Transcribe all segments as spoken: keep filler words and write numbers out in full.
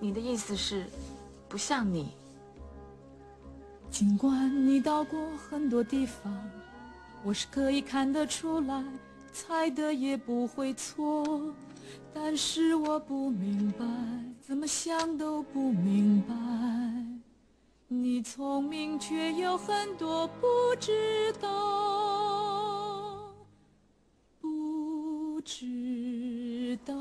你的意思是不像你。 尽管你到过很多地方，我是可以看得出来，猜的也不会错，但是我不明白，怎么想都不明白，你聪明却有很多不知道，不知道。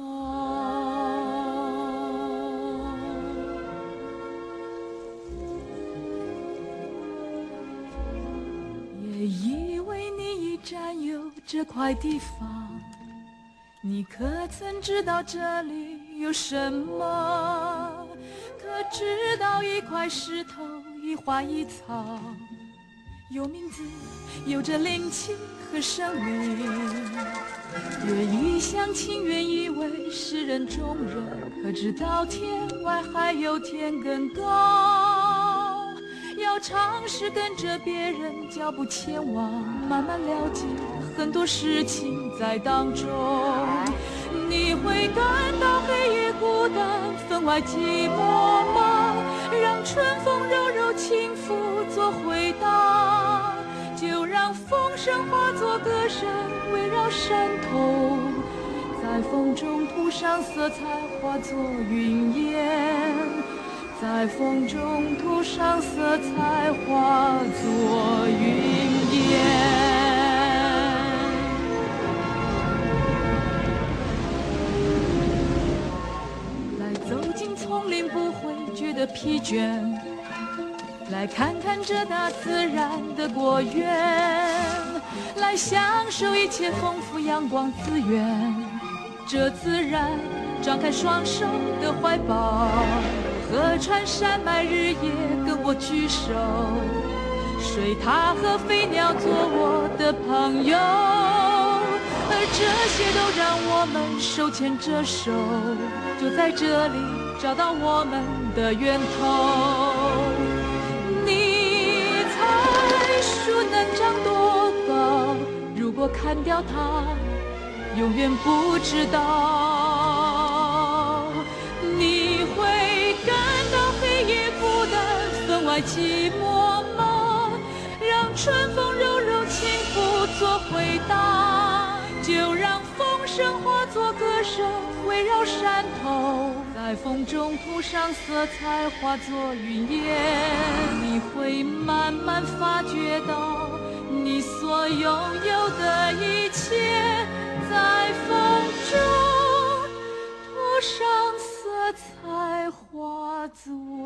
也以为你已占有这块地方，你可曾知道这里有什么？可知道一块石头，一花一草，有名字，有着灵气和生命。越一厢情愿以为是人中人，可知道天外还有天更高。要尝试跟着别人脚步前往，慢慢了解很多事情在当中。你会感到黑夜孤单，分外寂寞吗？让春风柔柔轻抚做回答，就让风声化作歌声围绕山头，在风中涂上色彩化作云烟，在风中涂上色彩化作云烟。来走进丛林不会觉得疲倦，来看看这大自然的果园，来享受一切丰富阳光资源。这自然张开双手的怀抱，河川山脉日夜跟我举手，水獭和飞鸟做我的朋友，而这些都让我们手牵着手，就在这里找到我们的源头。你猜树能长多高？如果砍掉它，永远不知道。你会感到黑夜孤单，分外寂寞吗？让春风柔柔轻抚做回答，就让风声化作歌声围绕山头，在风中涂上色彩化作云烟。你会慢慢发觉到，你所拥有的一切在风中涂上色彩化作